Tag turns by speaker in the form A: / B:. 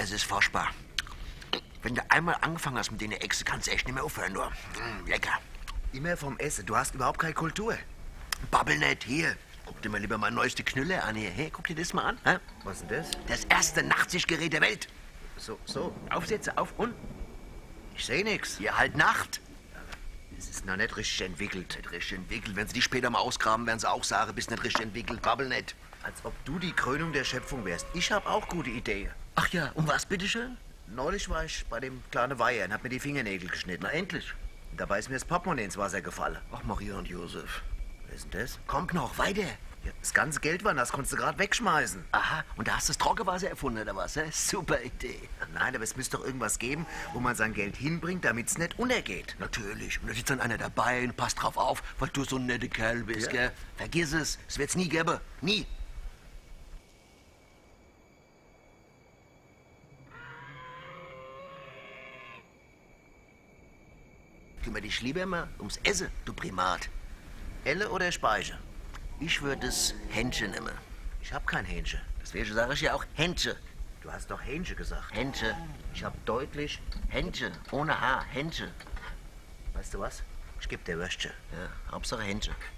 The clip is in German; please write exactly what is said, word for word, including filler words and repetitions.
A: Es ist furchtbar. Wenn du einmal angefangen hast mit den Echse, kannst du echt nicht mehr aufhören, nur. Mm, lecker.
B: Immer vom Essen. Du hast überhaupt keine Kultur.
A: Babbel nicht, hier. Guck dir mal lieber mein neueste Knülle an hier. Hey, guck dir das mal an. Hä?
B: Was ist denn das?
A: Das erste Nachtsichtgerät der Welt.
B: So, so.
A: Aufsätze, auf und.
B: Ich sehe nichts.
A: Hier halt Nacht.
B: Es ist noch nicht richtig entwickelt.
A: Nicht richtig entwickelt. Wenn sie die später mal ausgraben, werden sie auch sagen, bist nicht richtig entwickelt. Babbel nicht.
B: Als ob du die Krönung der Schöpfung wärst. Ich habe auch gute Ideen.
A: Ach ja, um was bitteschön?
B: Neulich war ich bei dem kleinen Weiher und hab mir die Fingernägel geschnitten.
A: Na endlich.
B: Und dabei ist mir das Portemonnaie ins Wasser gefallen.
A: Ach, Maria und Josef.
B: Wer ist denn das?
A: Kommt noch, weiter.
B: Ja, das ganze Geld war, das konntest du gerade wegschmeißen.
A: Aha, und da hast du das Trockenwasser erfunden, oder was? Hä? Super Idee.
B: Nein, aber es müsste doch irgendwas geben, wo man sein Geld hinbringt, damit es nicht untergeht.
A: Natürlich. Und da sitzt dann einer dabei und passt drauf auf, weil du so ein netter Kerl bist,
B: Ja.
A: gell? Vergiss es. Es wird's nie geben. Nie. Kümmere dich lieber mal ums Essen, du Primat.
B: Elle oder Speicher?
A: Ich würde es Händchen nehmen.
B: Ich hab kein Hähnchen.
A: Deswegen sage ich ja auch Händchen.
B: Du hast doch Hähnchen gesagt.
A: Händchen. Ich habe deutlich Händchen. Ohne H. Händchen.
B: Weißt du was? Ich geb dir Würstchen.
A: Ja, Hauptsache Händchen.